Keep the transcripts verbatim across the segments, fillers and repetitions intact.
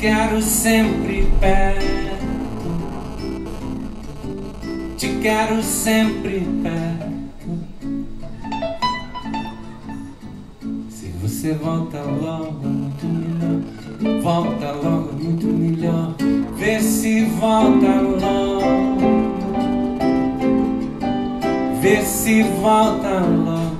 quero sempre perto, te quero sempre perto. Se você volta logo é muito melhor, volta logo é muito melhor. Vê se volta logo, vê se volta logo.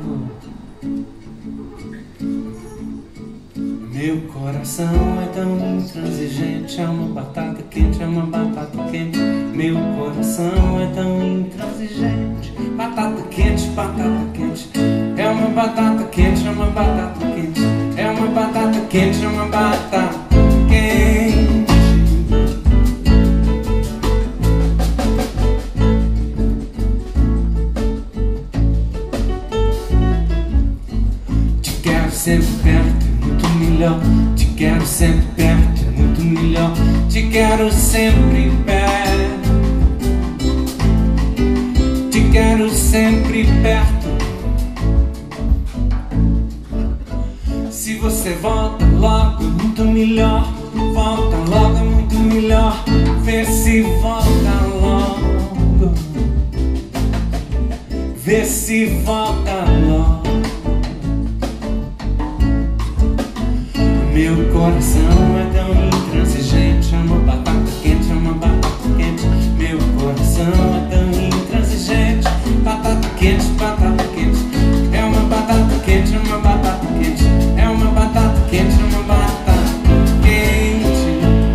Meu coração é tão intransigente, é uma batata quente, é uma batata quente. Meu coração é tão intransigente, batata quente, batata quente. É uma batata quente, é uma batata quente. É uma batata quente, é uma batata quente. Te quero sempre perto, muito melhor. Te quero sempre perto, é muito melhor. Te quero sempre perto, te quero sempre perto. Se você volta logo é muito melhor, volta logo é muito melhor. Vê se volta logo, vê se volta logo. Meu coração é tão intransigente, é uma batata quente, é uma batata quente. Meu coração é tão intransigente, batata quente, batata quente. É uma batata quente, é uma batata quente. É uma batata quente, é uma batata quente.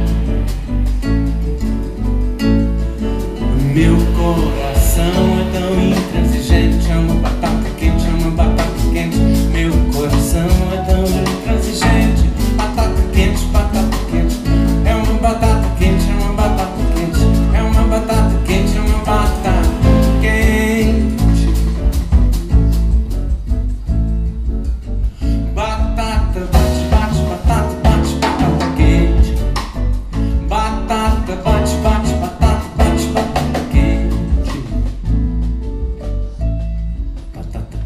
Meu coração é tão intransigente, é uma batata quente, é uma batata quente. Meu coração é tão intransigente, batata quente, batata quente. É uma batata quente, é uma batata quente. É uma batata quente, é uma batata quente. Batata bate, bate, batata bate, batata quente. Batata bate, bate, batata bate, batata quente. Batata, batata.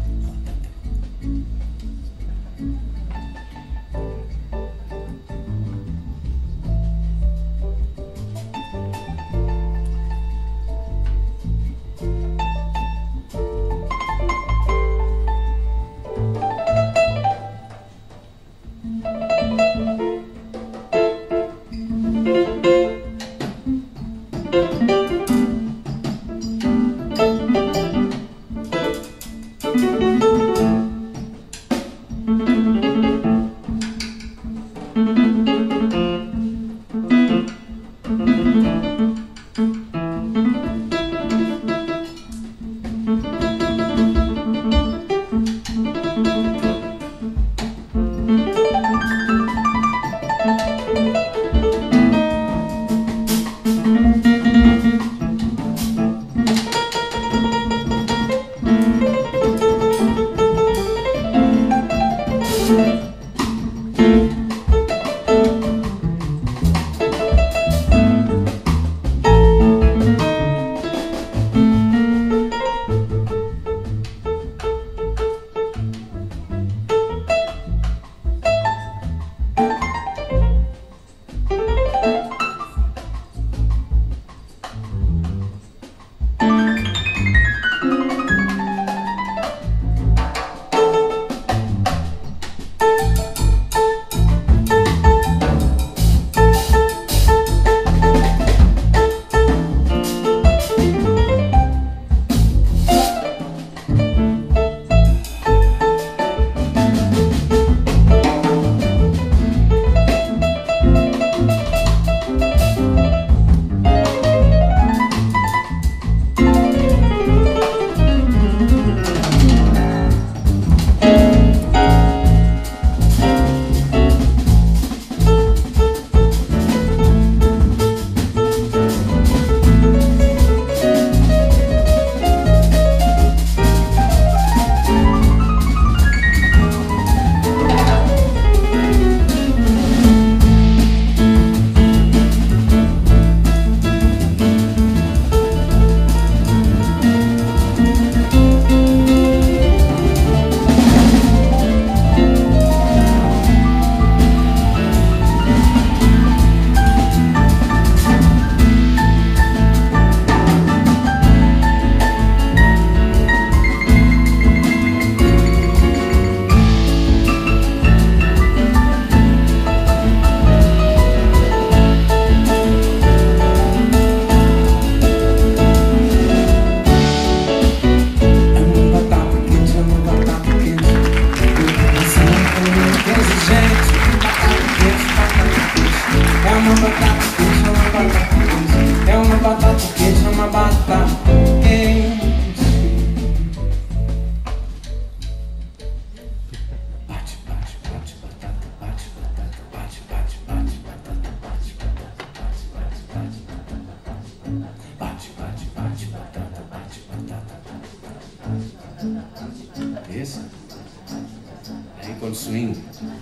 essa? Aí com swing.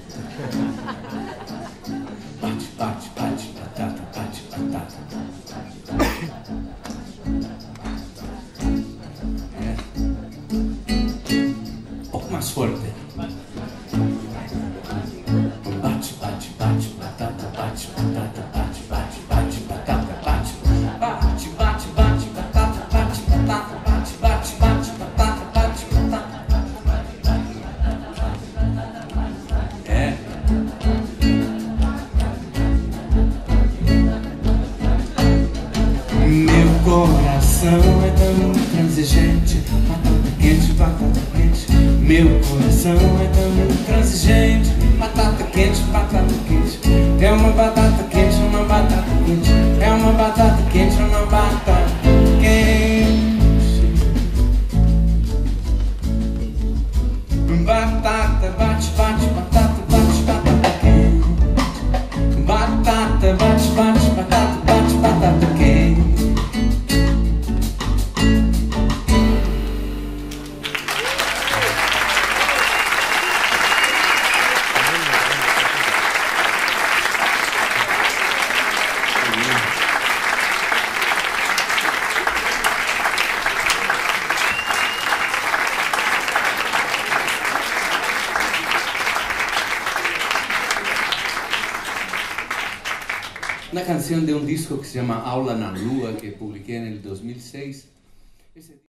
Bate, bate, bate, batata, bate, batata. É. Um pouco mais forte. Bate, bate, bate, batata, bate, batata, bate, bate, bate, batata, bate. Bate, bate, bate, batata, bate, batata, bate, bate, bate, batata, bate, batata. É. Meu coração é tão intransigente, batata quente, batata quente. Meu coração é tão intransigente, batata quente, batata quente. É uma batata quente, uma batata quente. É uma batata quente, uma batata quente. Batata, bate, bate, batata, bate, batata quente. Batata, bate, bate, batata, bate, batata quente. Una canción de un disco que se llama Aula na Lua, que publiqué en el dos mil seis. Ese